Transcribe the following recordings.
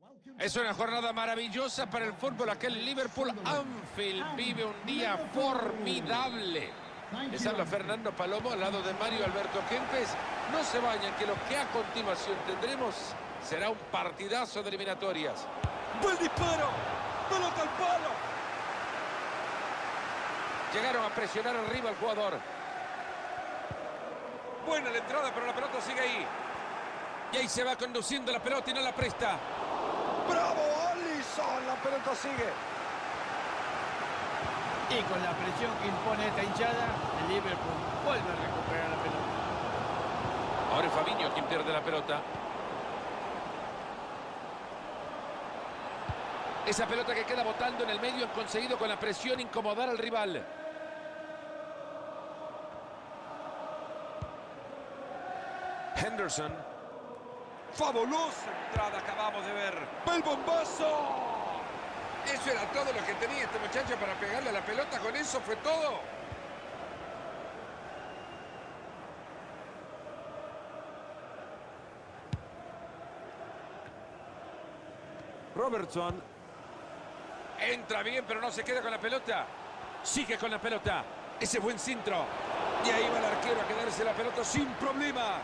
Es una jornada maravillosa para el fútbol. Aquel Liverpool Anfield vive un día formidable. Les habla Fernando Palomo al lado de Mario Alberto Kempes. No se vayan, que lo que a continuación tendremos será un partidazo de eliminatorias. ¡Buen disparo! ¡Pelota al palo! Llegaron a presionar arriba al jugador. Buena la entrada, pero la pelota sigue ahí. Y ahí se va conduciendo la pelota y no la presta. ¡Bravo, Alisson! La pelota sigue. Y con la presión que impone esta hinchada, el Liverpool vuelve a recuperar la pelota. Ahora es Fabinho quien pierde la pelota. Esa pelota que queda botando en el medio han conseguido con la presión incomodar al rival. Henderson. ¡Fabulosa entrada acabamos de ver! ¡El bombazo! Eso era todo lo que tenía este muchacho para pegarle a la pelota. Con eso fue todo. Robertson. Entra bien, pero no se queda con la pelota. Sigue con la pelota. Ese buen centro. Y ahí va el arquero a quedarse la pelota sin problemas.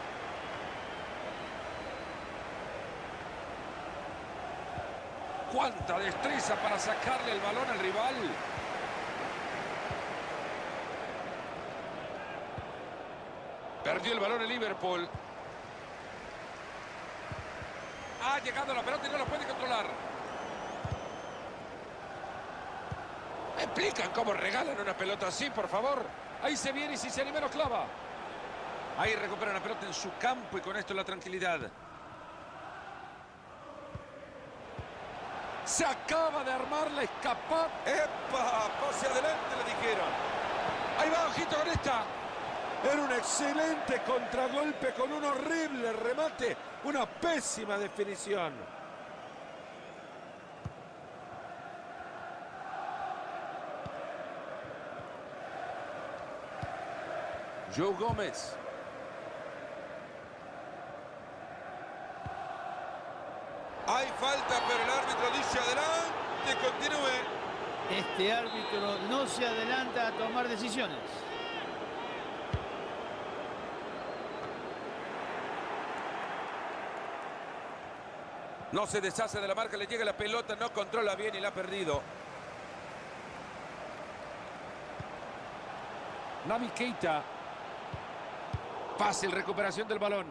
¡Cuánta destreza para sacarle el balón al rival! Perdió el balón el Liverpool. Ha llegado la pelota y no la puede controlar. ¿Me explican cómo regalan una pelota así, por favor? Ahí se viene y si se anima lo clava. Ahí recupera la pelota en su campo y con esto la tranquilidad. Se acaba de armar la escapada. ¡Epa! ¡Pase adelante! Le dijeron. Ahí va, ojito con esta. Era un excelente contragolpe con un horrible remate. Una pésima definición. Joe Gómez. Hay falta, pero el árbitro dice adelante, continúe. Este árbitro no se adelanta a tomar decisiones. No se deshace de la marca, le llega la pelota, no controla bien y la ha perdido. Naby Keita. Fácil recuperación del balón.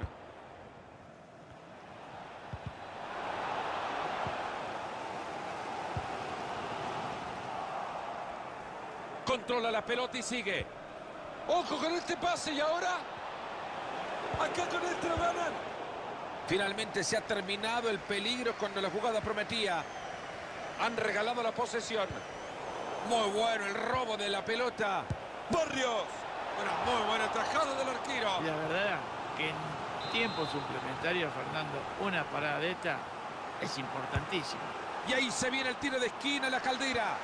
Controla la pelota y sigue. ¡Ojo con este pase! ¿Y ahora? ¡Acá con este lo ganan! Finalmente se ha terminado el peligro cuando la jugada prometía. Han regalado la posesión. Muy bueno el robo de la pelota. ¡Barrios! Una muy buena tajada del arquero. Y la verdad que en tiempo suplementario, Fernando, una parada de esta es importantísima. Y ahí se viene el tiro de esquina, la Caldera.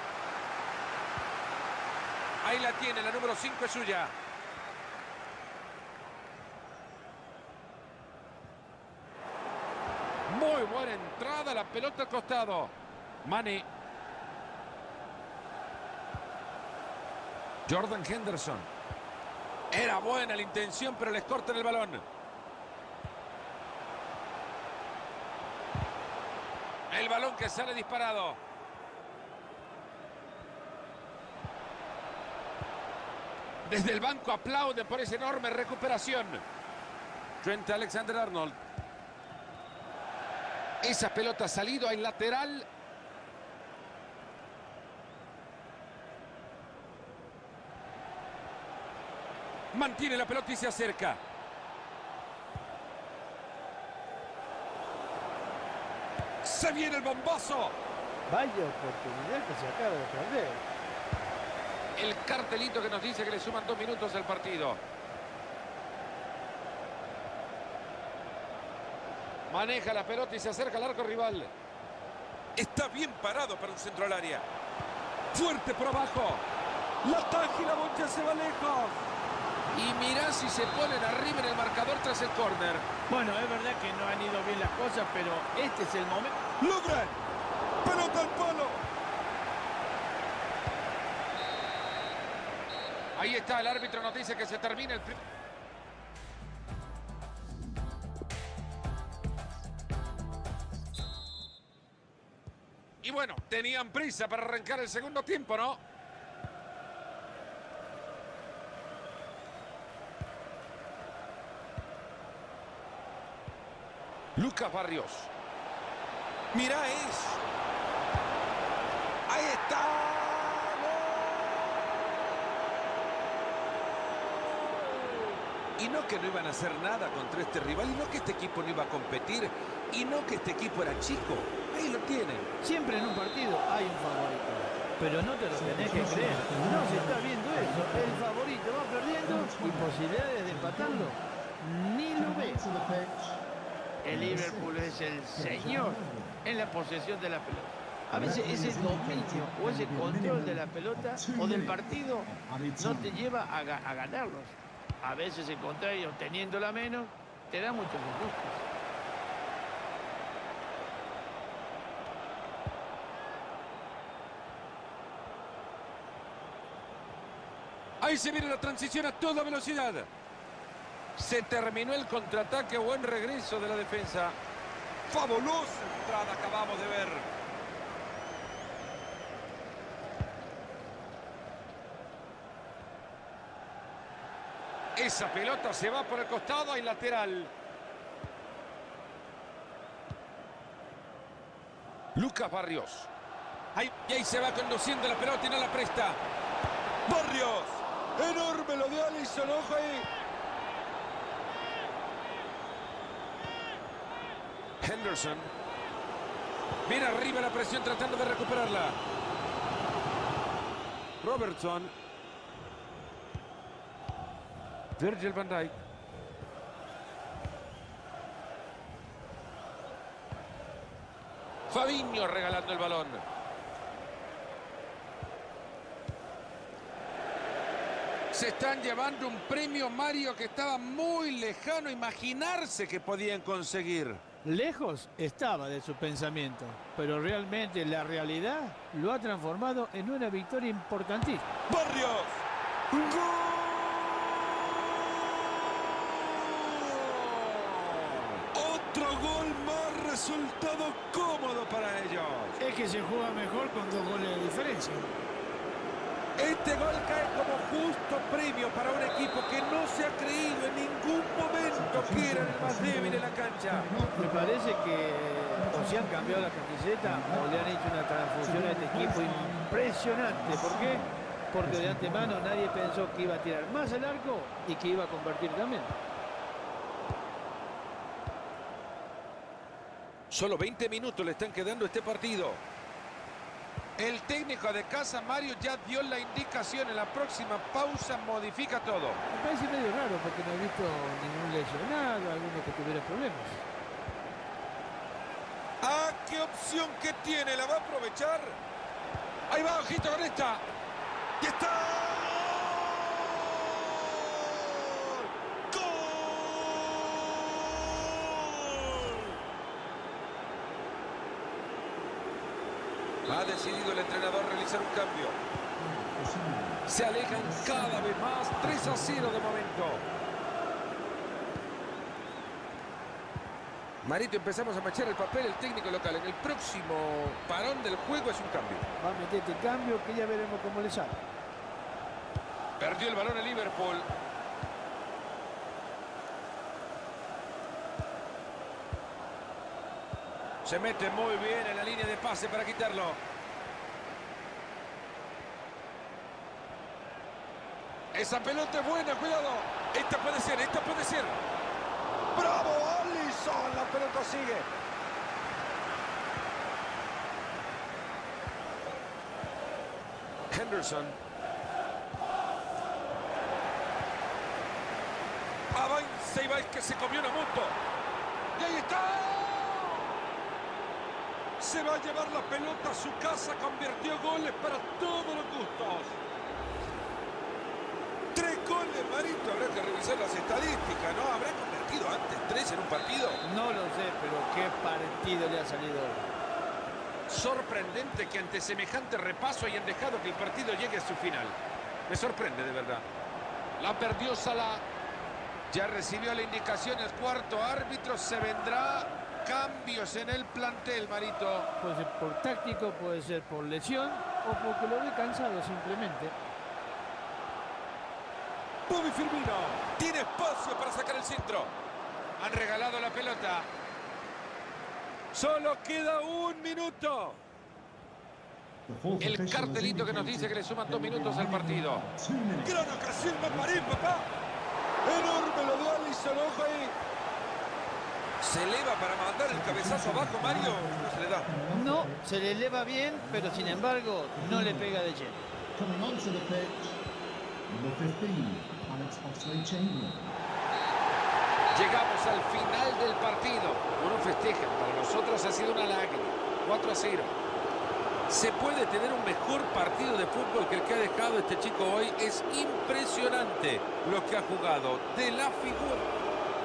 Ahí la tiene, la número 5 es suya. Muy buena entrada, la pelota al costado. Mane. Jordan Henderson. Era buena la intención, pero les cortan el balón. El balón que sale disparado. Desde el banco aplauden por esa enorme recuperación. Trent Alexander-Arnold. Esa pelota ha salido al lateral. Mantiene la pelota y se acerca. Se viene el bombazo. Vaya oportunidad que se acaba de perder. El cartelito que nos dice que le suman 2 minutos al partido. Maneja la pelota y se acerca al arco rival. Está bien parado para un centro al área. Fuerte por abajo. La taja y la bocha se va lejos. Y mirá si se ponen arriba en el marcador tras el córner. Bueno, es verdad que no han ido bien las cosas, pero este es el momento. ¡Logran! ¡Pelota al palo! Ahí está, el árbitro nos dice que se termina el primer... Y bueno, tenían prisa para arrancar el segundo tiempo, ¿no? Lucas Barrios. Mirá eso. Ahí está. ¡Gol! Y no que no iban a hacer nada contra este rival, y no que este equipo no iba a competir, y no que este equipo era chico. Ahí lo tienen. Siempre en un partido hay un favorito, pero no te lo tenés que creer. No se está viendo eso. El favorito va perdiendo y posibilidades de empatarlo ni lo ves. El Liverpool es el señor en la posesión de la pelota. A veces ese dominio o ese control de la pelota o del partido no te lleva a ganarlos. A veces el contrario, teniéndola menos, te da muchos disgustos. Ahí se viene la transición a toda velocidad. Se terminó el contraataque, buen regreso de la defensa. Fabulosa entrada acabamos de ver. Esa pelota se va por el costado, hay lateral. Lucas Barrios. Y ahí se va conduciendo la pelota y no la presta. Barrios. Enorme lo de Alisson, ojo ahí. Henderson. Viene arriba la presión tratando de recuperarla. Robertson. Virgil van Dijk. Fabinho regalando el balón. Se están llevando un premio, Mario, que estaba muy lejano a imaginarse que podían conseguir. Lejos estaba de su pensamiento, pero realmente la realidad lo ha transformado en una victoria importantísima. Barrios. ¡Gol! Otro gol más, resultado cómodo para ellos. Es que se juega mejor con 2 goles de diferencia. Este gol cae como justo premio para un equipo que no se ha creído en ningún momento que era el más débil en la cancha. Me parece que o se han cambiado la camiseta o le han hecho una transfusión a este equipo impresionante. ¿Por qué? Porque de antemano nadie pensó que iba a tirar más al arco y que iba a convertir también. Solo 20 minutos le están quedando a este partido. El técnico de casa, Mario, ya dio la indicación. En la próxima pausa modifica todo. Me parece medio raro porque no he visto ningún lesionado, alguno que tuviera problemas. ¡Ah, qué opción que tiene! ¿La va a aprovechar? Ahí va, ojito con esta. ¡Y está! Ha decidido el entrenador realizar un cambio. Se alejan cada vez más. 3-0 de momento. Marito, empezamos a manchar el papel. El técnico local en el próximo parón del juego es un cambio. Va a meter este cambio que ya veremos cómo le sale. Perdió el balón el Liverpool. Se mete muy bien en la línea de pase para quitarlo. Esa pelota es buena, cuidado. Esta puede ser, esta puede ser. ¡Bravo, Alisson! La pelota sigue. Henderson. Avanza y va el que se comió una moto. Y ahí está. Se va a llevar la pelota a su casa. Convirtió goles para todos los gustos. 3 goles, María. visto, habrá que revisar las estadísticas, ¿no? ¿Habrá convertido antes 3 en un partido? No lo sé, pero qué partido le ha salido hoy. Sorprendente que ante semejante repaso hayan dejado que el partido llegue a su final. Me sorprende de verdad. La perdió Salah. Ya recibió la indicación el cuarto árbitro. Se vendrá cambios en el plantel, Marito. Puede ser por táctico, puede ser por lesión o porque lo ve cansado simplemente. Bobby Firmino tiene espacio para sacar el centro. Han regalado la pelota. Solo queda 1 minuto. El cartelito que nos dice que le suman 2 minutos al partido. Gran ocasión, Maparín, papá. Enorme lo de Alisson, ojo ahí. Se eleva para mandar el cabezazo abajo, Mario. No se le da. No, se le eleva bien, pero sin embargo no le pega de lleno. Coming onto the pitch, number 15, Alex Oxlade-Chamberlain. Llegamos al final del partido. Uno festeja, para nosotros ha sido una lágrima. 4-0. ¿Se puede tener un mejor partido de fútbol que el que ha dejado este chico hoy? Es impresionante lo que ha jugado. De la figura.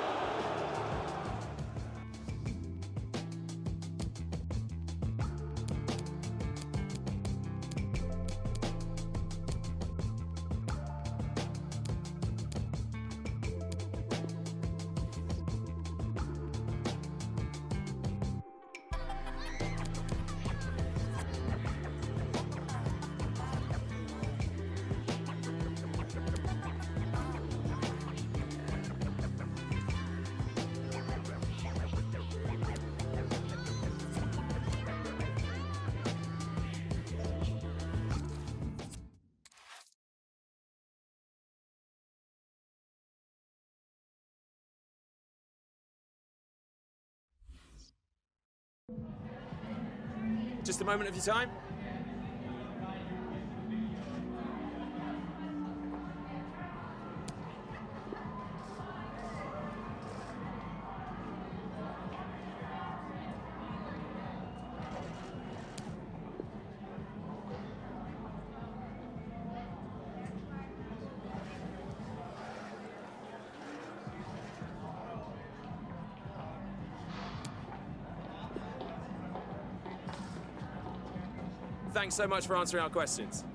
Just a moment of your time. Thanks so much for answering our questions.